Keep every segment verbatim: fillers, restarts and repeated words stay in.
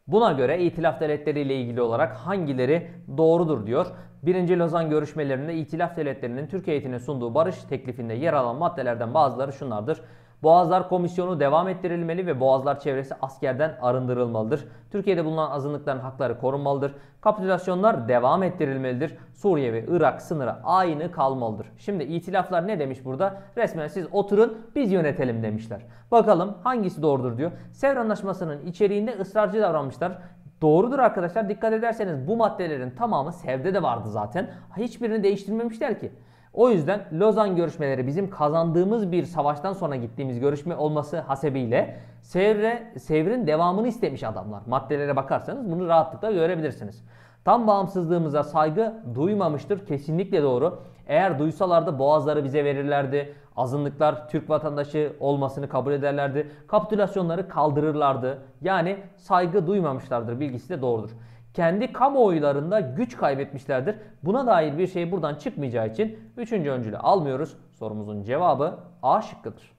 Buna göre İtilaf Devletleri ile ilgili olarak hangileri doğrudur diyor. Birinci Lozan görüşmelerinde İtilaf Devletleri'nin Türk heyetine sunduğu barış teklifinde yer alan maddelerden bazıları şunlardır. Boğazlar Komisyonu devam ettirilmeli ve Boğazlar çevresi askerden arındırılmalıdır. Türkiye'de bulunan azınlıkların hakları korunmalıdır. Kapitülasyonlar devam ettirilmelidir. Suriye ve Irak sınırı aynı kalmalıdır. Şimdi itilaflar ne demiş burada? Resmen siz oturun biz yönetelim demişler. Bakalım hangisi doğrudur diyor. Sevr Anlaşması'nın içeriğinde ısrarcı davranmışlar. Doğrudur arkadaşlar. Dikkat ederseniz bu maddelerin tamamı Sevr'de de vardı zaten. Hiçbirini değiştirmemişler ki. O yüzden Lozan görüşmeleri bizim kazandığımız bir savaştan sonra gittiğimiz görüşme olması hasebiyle Sevr'e, Sevr'in devamını istemiş adamlar. Maddelere bakarsanız bunu rahatlıkla görebilirsiniz. Tam bağımsızlığımıza saygı duymamıştır. Kesinlikle doğru. Eğer duysalardı boğazları bize verirlerdi. Azınlıklar Türk vatandaşı olmasını kabul ederlerdi. Kapitülasyonları kaldırırlardı. Yani saygı duymamışlardır bilgisi de doğrudur. Kendi kamuoylarında güç kaybetmişlerdir. Buna dair bir şey buradan çıkmayacağı için üçüncü öncülü almıyoruz. Sorumuzun cevabı A şıkkıdır.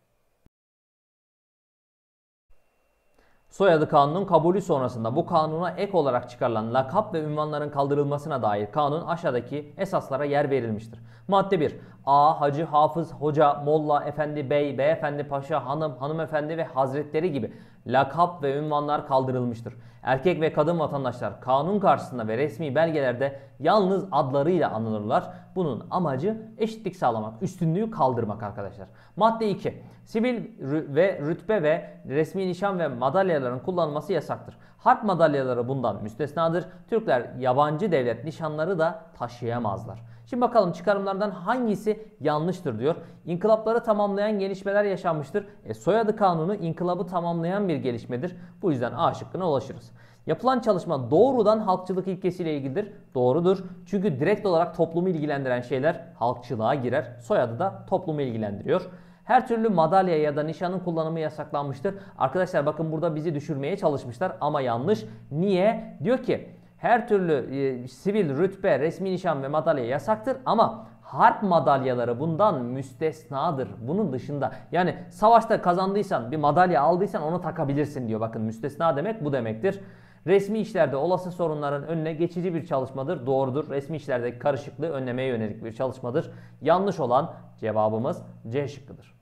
Soyadı kanunun kabulü sonrasında bu kanuna ek olarak çıkarılan lakap ve ünvanların kaldırılmasına dair kanun aşağıdaki esaslara yer verilmiştir. Madde bir. A. Hacı, hafız, hoca, molla, efendi, bey, beyefendi, paşa, hanım, hanımefendi ve hazretleri gibi lakap ve ünvanlar kaldırılmıştır. Erkek ve kadın vatandaşlar kanun karşısında ve resmi belgelerde yalnız adlarıyla anılırlar. Bunun amacı eşitlik sağlamak, üstünlüğü kaldırmak arkadaşlar. Madde iki. Sivil ve rütbe ve resmi nişan ve madalyaların kullanılması yasaktır. Harp madalyaları bundan müstesnadır. Türkler yabancı devlet nişanları da taşıyamazlar. Şimdi bakalım çıkarımlardan hangisi yanlıştır diyor. İnkılapları tamamlayan gelişmeler yaşanmıştır. E, soyadı kanunu inkılabı tamamlayan bir gelişmedir. Bu yüzden A şıkkına ulaşırız. Yapılan çalışma doğrudan halkçılık ilkesiyle ilgilidir. Doğrudur. Çünkü direkt olarak toplumu ilgilendiren şeyler halkçılığa girer. Soyadı da toplumu ilgilendiriyor. Her türlü madalya ya da nişanın kullanımı yasaklanmıştır. Arkadaşlar bakın burada bizi düşürmeye çalışmışlar ama yanlış. Niye? Diyor ki her türlü e, sivil rütbe, resmi nişan ve madalya yasaktır ama harp madalyaları bundan müstesnadır. Bunun dışında yani savaşta kazandıysan bir madalya aldıysan onu takabilirsin diyor. Bakın müstesna demek bu demektir. Resmi işlerde olası sorunların önüne geçici bir çalışmadır. Doğrudur. Resmi işlerdeki karışıklığı önlemeye yönelik bir çalışmadır. Yanlış olan cevabımız C şıkkıdır.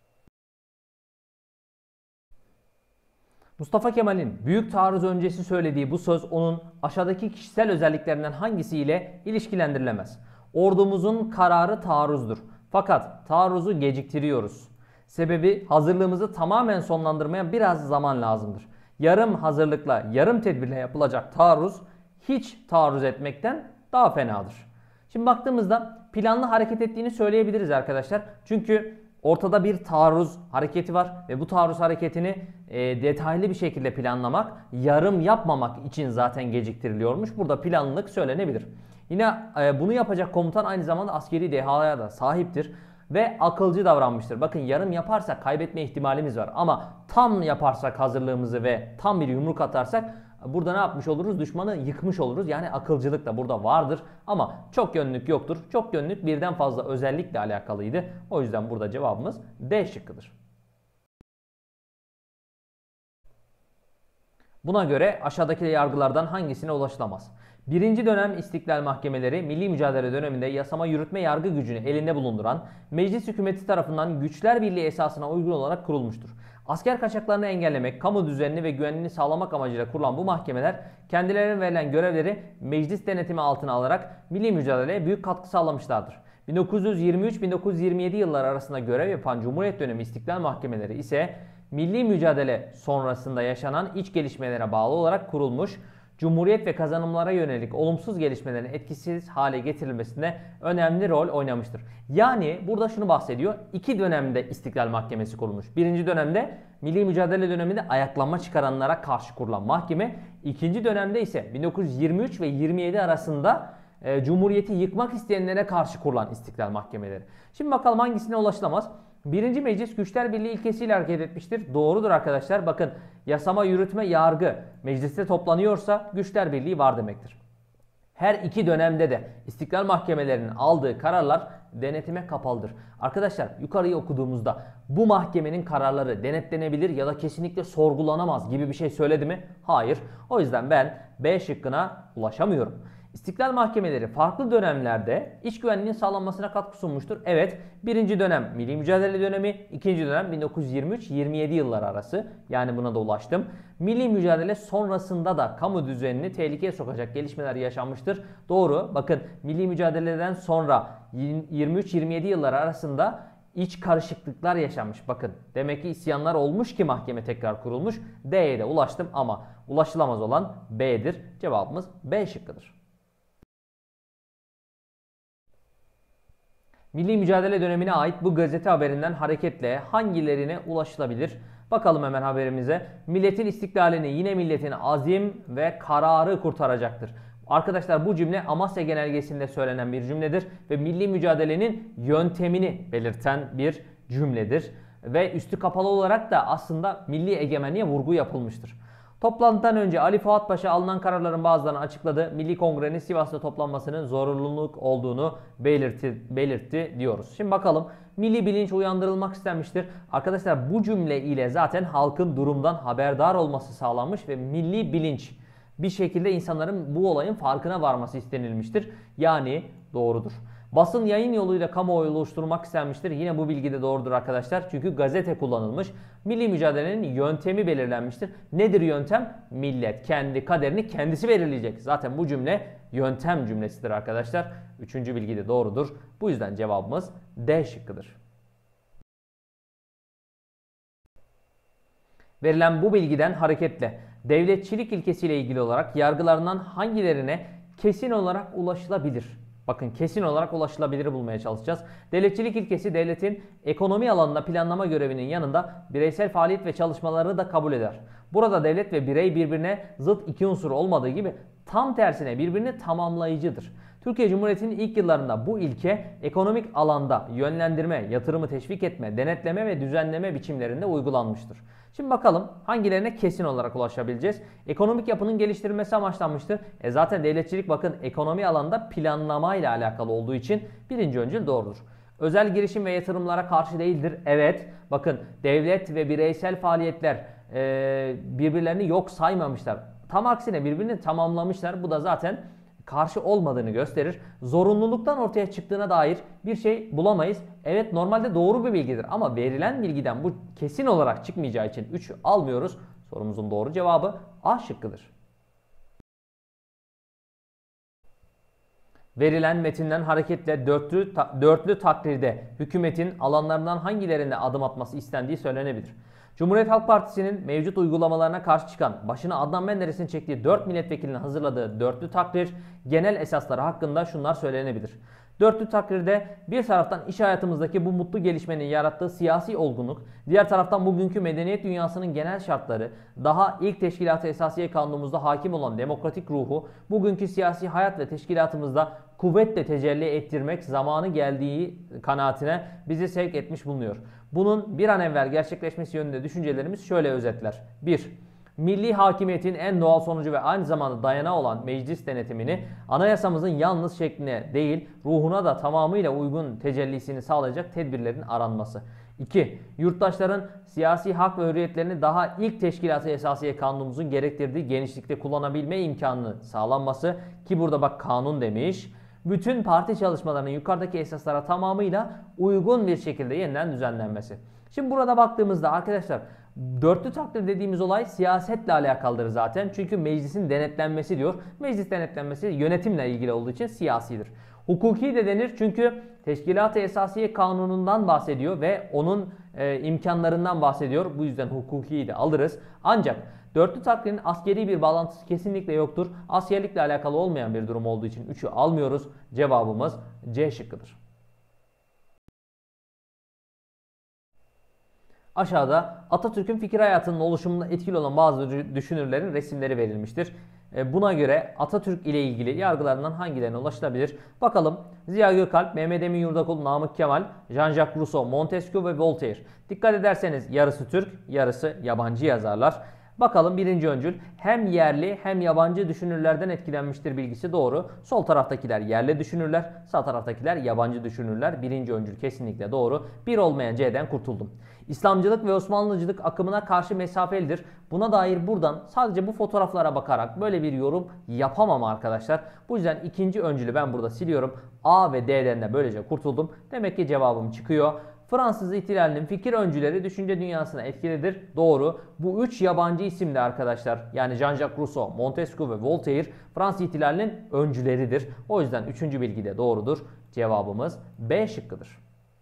Mustafa Kemal'in büyük taarruz öncesi söylediği bu söz onun aşağıdaki kişisel özelliklerinden hangisiyle ilişkilendirilemez? Ordumuzun kararı taarruzdur. Fakat taarruzu geciktiriyoruz. Sebebi hazırlığımızı tamamen sonlandırmaya biraz zaman lazımdır. Yarım hazırlıkla, yarım tedbirle yapılacak taarruz hiç taarruz etmekten daha fenadır. Şimdi baktığımızda planlı hareket ettiğini söyleyebiliriz arkadaşlar. Çünkü ortada bir taarruz hareketi var ve bu taarruz hareketini e, detaylı bir şekilde planlamak, yarım yapmamak için zaten geciktiriliyormuş. Burada planlılık söylenebilir. Yine e, bunu yapacak komutan aynı zamanda askeri dehaya da sahiptir ve akılcı davranmıştır. Bakın yarım yaparsak kaybetme ihtimalimiz var ama tam yaparsak hazırlığımızı ve tam bir yumruk atarsak burada ne yapmış oluruz? Düşmanı yıkmış oluruz. Yani akılcılık da burada vardır ama çok yönlülük yoktur. Çok yönlülük birden fazla özellikle alakalıydı. O yüzden burada cevabımız D şıkkıdır. Buna göre aşağıdaki yargılardan hangisine ulaşılamaz? Birinci dönem istiklal mahkemeleri milli mücadele döneminde yasama yürütme yargı gücünü elinde bulunduran meclis hükümeti tarafından güçler birliği esasına uygun olarak kurulmuştur. Asker kaçaklarını engellemek, kamu düzenini ve güvenliğini sağlamak amacıyla kurulan bu mahkemeler kendilerine verilen görevleri meclis denetimi altına alarak milli mücadeleye büyük katkı sağlamışlardır. bin dokuz yüz yirmi üç bin dokuz yüz yirmi yedi yılları arasında görev yapan Cumhuriyet dönemi istiklal mahkemeleri ise milli mücadele sonrasında yaşanan iç gelişmelere bağlı olarak kurulmuş, Cumhuriyet ve kazanımlara yönelik olumsuz gelişmelerin etkisiz hale getirilmesinde önemli rol oynamıştır. Yani burada şunu bahsediyor. İki dönemde İstiklal Mahkemesi kurulmuş. Birinci dönemde milli mücadele döneminde ayaklanma çıkaranlara karşı kurulan mahkeme. İkinci dönemde ise bin dokuz yüz yirmi üç ve yirmi yedi arasında e, Cumhuriyeti yıkmak isteyenlere karşı kurulan İstiklal Mahkemeleri. Şimdi bakalım hangisine ulaşılamaz? Birinci meclis güçler birliği ilkesiyle hareket etmiştir. Doğrudur arkadaşlar. Bakın yasama, yürütme, yargı mecliste toplanıyorsa güçler birliği var demektir. Her iki dönemde de istiklal mahkemelerinin aldığı kararlar denetime kapalıdır. Arkadaşlar yukarıyı okuduğumuzda bu mahkemenin kararları denetlenebilir ya da kesinlikle sorgulanamaz gibi bir şey söyledi mi? Hayır. O yüzden ben B şıkkına ulaşamıyorum. İstiklal mahkemeleri farklı dönemlerde iç güvenliğin sağlanmasına katkı sunmuştur. Evet, birinci dönem Milli Mücadele dönemi, ikinci dönem bin dokuz yüz yirmi üç yirmi yedi yılları arası. Yani buna da ulaştım. Milli mücadele sonrasında da kamu düzenini tehlikeye sokacak gelişmeler yaşanmıştır. Doğru. Bakın milli mücadeleden sonra yirmi üç yirmi yedi yılları arasında iç karışıklıklar yaşanmış. Bakın demek ki isyanlar olmuş ki mahkeme tekrar kurulmuş. D'ye de ulaştım ama ulaşılamaz olan B'dir. Cevabımız B şıkkıdır. Milli mücadele dönemine ait bu gazete haberinden hareketle hangilerine ulaşılabilir? Bakalım hemen haberimize. Milletin istiklalini yine milletin azim ve kararı kurtaracaktır. Arkadaşlar bu cümle Amasya Genelgesi'nde söylenen bir cümledir ve milli mücadelenin yöntemini belirten bir cümledir. Ve üstü kapalı olarak da aslında milli egemenliğe vurgu yapılmıştır. Toplantıdan önce Ali Fuat Paşa alınan kararların bazılarını açıkladı. Milli Kongre'nin Sivas'ta toplanmasının zorunluluk olduğunu belirtti, belirtti diyoruz. Şimdi bakalım milli bilinç uyandırılmak istenmiştir. Arkadaşlar bu cümle ile zaten halkın durumdan haberdar olması sağlanmış ve milli bilinç bir şekilde insanların bu olayın farkına varması istenilmiştir. Yani doğrudur. Basın yayın yoluyla kamuoyu oluşturmak istenmiştir. Yine bu bilgi de doğrudur arkadaşlar. Çünkü gazete kullanılmış. Milli mücadelenin yöntemi belirlenmiştir. Nedir yöntem? Millet kendi kaderini kendisi belirleyecek. Zaten bu cümle yöntem cümlesidir arkadaşlar. Üçüncü bilgi de doğrudur. Bu yüzden cevabımız D şıkkıdır. Verilen bu bilgiden hareketle devletçilik ilkesiyle ilgili olarak yargılarından hangilerine kesin olarak ulaşılabilir? Bakın kesin olarak ulaşılabilir bulmaya çalışacağız. Devletçilik ilkesi devletin ekonomi alanında planlama görevinin yanında bireysel faaliyet ve çalışmaları da kabul eder. Burada devlet ve birey birbirine zıt iki unsur olmadığı gibi tam tersine birbirini tamamlayıcıdır. Türkiye Cumhuriyeti'nin ilk yıllarında bu ilke ekonomik alanda yönlendirme, yatırımı teşvik etme, denetleme ve düzenleme biçimlerinde uygulanmıştır. Şimdi bakalım hangilerine kesin olarak ulaşabileceğiz. Ekonomik yapının geliştirilmesi amaçlanmıştır. E zaten devletçilik bakın ekonomi alanında planlama ile alakalı olduğu için birinci öncül doğrudur. Özel girişim ve yatırımlara karşı değildir. Evet bakın devlet ve bireysel faaliyetler e, birbirlerini yok saymamışlar. Tam aksine birbirini tamamlamışlar. Bu da zaten karşı olmadığını gösterir. Zorunluluktan ortaya çıktığına dair bir şey bulamayız. Evet normalde doğru bir bilgidir ama verilen bilgiden bu kesin olarak çıkmayacağı için üçü almıyoruz. Sorumuzun doğru cevabı A şıkkıdır. Verilen metinden hareketle dörtlü, ta, dörtlü takdirde hükümetin alanlarından hangilerinde adım atması istendiği söylenebilir. Cumhuriyet Halk Partisi'nin mevcut uygulamalarına karşı çıkan, başına Adnan Menderes'in çektiği dört milletvekilinin hazırladığı dörtlü takdir genel esasları hakkında şunlar söylenebilir. Dörtlü takdirde bir taraftan iş hayatımızdaki bu mutlu gelişmenin yarattığı siyasi olgunluk, diğer taraftan bugünkü medeniyet dünyasının genel şartları, daha ilk Teşkilat-ı Esasiye Kanunumuzda hakim olan demokratik ruhu, bugünkü siyasi hayat ve teşkilatımızda kuvvetle tecelli ettirmek zamanı geldiği kanaatine bizi sevk etmiş bulunuyor. Bunun bir an evvel gerçekleşmesi yönünde düşüncelerimiz şöyle özetler. bir Milli hakimiyetin en doğal sonucu ve aynı zamanda dayanağı olan meclis denetimini anayasamızın yalnız şekline değil ruhuna da tamamıyla uygun tecellisini sağlayacak tedbirlerin aranması. iki Yurttaşların siyasi hak ve hürriyetlerini daha ilk Teşkilat-ı Esasiye Kanunumuzun gerektirdiği genişlikte kullanabilme imkanını sağlanması ki burada bak kanun demiş. Bütün parti çalışmalarının yukarıdaki esaslara tamamıyla uygun bir şekilde yeniden düzenlenmesi. Şimdi burada baktığımızda arkadaşlar dörtlü takdir dediğimiz olay siyasetle alakalıdır zaten. Çünkü meclisin denetlenmesi diyor. Meclis denetlenmesi yönetimle ilgili olduğu için siyasidir. Hukuki de denir çünkü Teşkilat-ı Esasiye Kanunu'ndan bahsediyor ve onun e, imkanlarından bahsediyor. Bu yüzden hukuki de alırız. Ancak dörtlü takdirin askeri bir bağlantısı kesinlikle yoktur. Askerlikle alakalı olmayan bir durum olduğu için üçü almıyoruz. Cevabımız C şıkkıdır. Aşağıda Atatürk'ün fikir hayatının oluşumunda etkili olan bazı düşünürlerin resimleri verilmiştir. Buna göre Atatürk ile ilgili yargılarından hangilerine ulaşılabilir? Bakalım Ziya Gökalp, Mehmet Emin Yurdakul, Namık Kemal, Jean-Jacques Rousseau, Montesquieu ve Voltaire. Dikkat ederseniz yarısı Türk, yarısı yabancı yazarlar. Bakalım birinci öncül hem yerli hem yabancı düşünürlerden etkilenmiştir bilgisi doğru. Sol taraftakiler yerli düşünürler, sağ taraftakiler yabancı düşünürler. Birinci öncül kesinlikle doğru. Bir olmayan C'den kurtuldum. İslamcılık ve Osmanlıcılık akımına karşı mesafelidir. Buna dair buradan sadece bu fotoğraflara bakarak böyle bir yorum yapamam arkadaşlar. Bu yüzden ikinci öncülü ben burada siliyorum. A ve D'den de böylece kurtuldum. Demek ki cevabım çıkıyor. Fransız ihtilalinin fikir öncüleri düşünce dünyasına etkilidir. Doğru. Bu üç yabancı isimli arkadaşlar. Yani Jean-Jacques Rousseau, Montesquieu ve Voltaire Fransız ihtilalinin öncüleridir. O yüzden üçüncü bilgi de doğrudur. Cevabımız B şıkkıdır.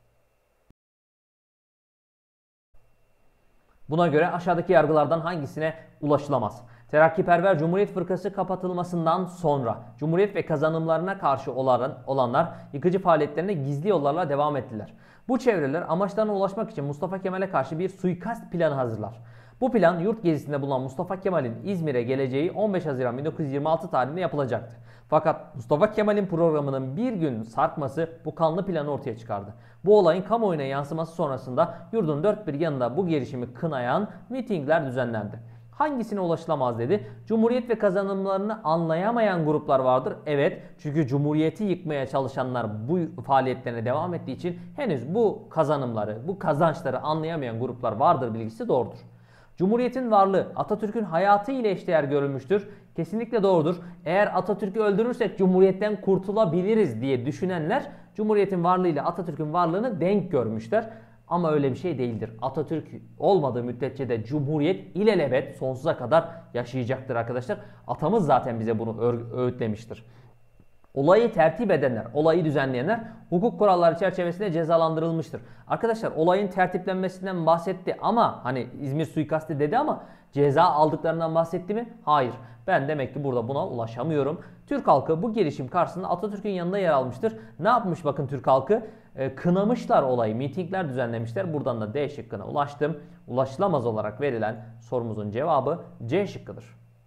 Buna göre aşağıdaki yargılardan hangisine ulaşılamaz? Terakkiperver Cumhuriyet Fırkası kapatılmasından sonra Cumhuriyet ve kazanımlarına karşı olanlar yıkıcı faaliyetlerine gizli yollarla devam ettiler. Bu çevreler amaçlarına ulaşmak için Mustafa Kemal'e karşı bir suikast planı hazırlar. Bu plan yurt gezisinde bulunan Mustafa Kemal'in İzmir'e geleceği on beş Haziran bin dokuz yüz yirmi altı tarihinde yapılacaktı. Fakat Mustafa Kemal'in programının bir gün sarkması bu kanlı planı ortaya çıkardı. Bu olayın kamuoyuna yansıması sonrasında yurdun dört bir yanında bu girişimi kınayan mitingler düzenlendi. Hangisine ulaşılamaz dedi? Cumhuriyet ve kazanımlarını anlayamayan gruplar vardır. Evet, çünkü Cumhuriyeti yıkmaya çalışanlar bu faaliyetlerine devam ettiği için henüz bu kazanımları, bu kazançları anlayamayan gruplar vardır bilgisi doğrudur. Cumhuriyetin varlığı Atatürk'ün hayatı ile eşdeğer görülmüştür. Kesinlikle doğrudur. Eğer Atatürk'ü öldürürsek Cumhuriyet'ten kurtulabiliriz diye düşünenler Cumhuriyet'in varlığı ile Atatürk'ün varlığını denk görmüşler. Ama öyle bir şey değildir. Atatürk olmadığı müddetçe de Cumhuriyet ilelebet sonsuza kadar yaşayacaktır arkadaşlar. Atamız zaten bize bunu öğütlemiştir. Olayı tertip edenler, olayı düzenleyenler hukuk kuralları çerçevesinde cezalandırılmıştır. Arkadaşlar olayın tertiplenmesinden bahsetti ama hani İzmir suikastı dedi ama ceza aldıklarından bahsetti mi? Hayır. Ben demek ki burada buna ulaşamıyorum. Türk halkı bu girişim karşısında Atatürk'ün yanında yer almıştır. Ne yapmış bakın Türk halkı? E, kınamışlar olayı, mitingler düzenlemişler. Buradan da D şıkkına ulaştım. Ulaşılamaz olarak verilen sorumuzun cevabı C şıkkıdır.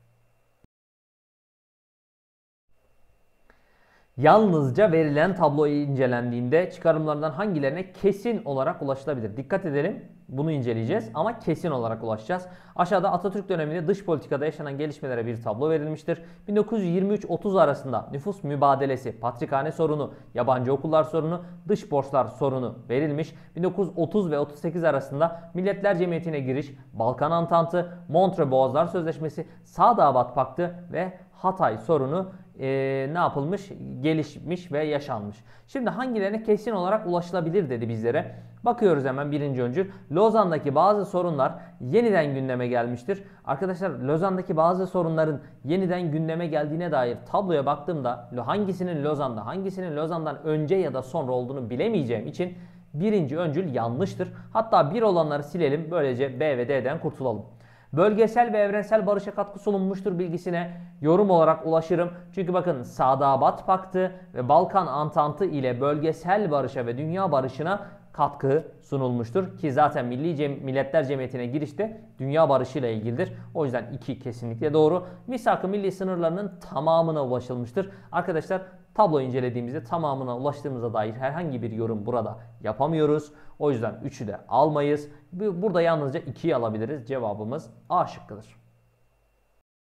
Yalnızca verilen tablo incelendiğinde çıkarımlarından hangilerine kesin olarak ulaşılabilir? Dikkat edelim. Bunu inceleyeceğiz ama kesin olarak ulaşacağız. Aşağıda Atatürk döneminde dış politikada yaşanan gelişmelere bir tablo verilmiştir. bin dokuz yüz yirmi üç otuz arasında nüfus mübadelesi, patrikhane sorunu, yabancı okullar sorunu, dış borçlar sorunu verilmiş. bin dokuz yüz otuz ve otuz sekiz arasında Milletler Cemiyeti'ne giriş, Balkan Antantı, Montreux Boğazlar Sözleşmesi, Sadabat Paktı ve Hatay sorunu e, ne yapılmış? Gelişmiş ve yaşanmış. Şimdi hangilerine kesin olarak ulaşılabilir dedi bizlere. Bakıyoruz hemen birinci öncül. Lozan'daki bazı sorunlar yeniden gündeme gelmiştir. Arkadaşlar Lozan'daki bazı sorunların yeniden gündeme geldiğine dair tabloya baktığımda hangisinin Lozan'da hangisinin Lozan'dan önce ya da sonra olduğunu bilemeyeceğim için birinci öncül yanlıştır. Hatta bir olanları silelim, böylece B ve D'den kurtulalım. Bölgesel ve evrensel barışa katkı sunulmuştur bilgisine yorum olarak ulaşırım. Çünkü bakın Sadabat Paktı ve Balkan Antantı ile bölgesel barışa ve dünya barışına katkı sunulmuştur. Ki zaten Milli Cem Milletler Cemiyeti'ne girişte dünya barışıyla ilgilidir. O yüzden iki kesinlikle doğru. Misak-ı milli sınırlarının tamamına ulaşılmıştır. Arkadaşlar tablo incelediğimizde tamamına ulaştığımıza dair herhangi bir yorum burada yapamıyoruz. O yüzden üçü de almayız. Burada yalnızca ikiyi alabiliriz. Cevabımız A şıkkıdır.